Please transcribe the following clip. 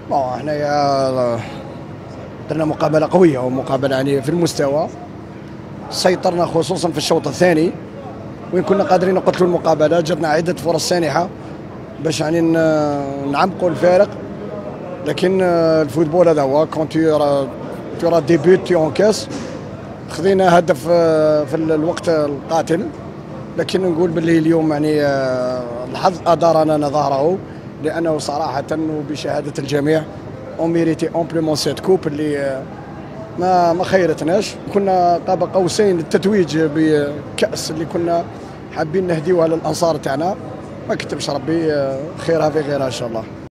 حنايا درنا مقابله قويه ومقابله يعني في المستوى. سيطرنا خصوصا في الشوط الثاني، وين كنا قادرين نقتلوا المقابله. جاتنا عده فرص سانحه باش يعني نعمقوا الفارق، لكن الفوتبول هذا هو كون tu ديبيوت tu انكاس. خذينا هدف في الوقت القاتل، لكن نقول باللي اليوم يعني الحظ أدارنا ظهره، لأنه صراحة وبشهادة الجميع اون ميريتي امبليمون سيت كوب اللي ما خيرتناش. كنا قاب قوسين التتويج بكأس اللي كنا حابين نهديوها للأنصار تاعنا. ما كتبش ربي خيرها في غيرها إن شاء الله.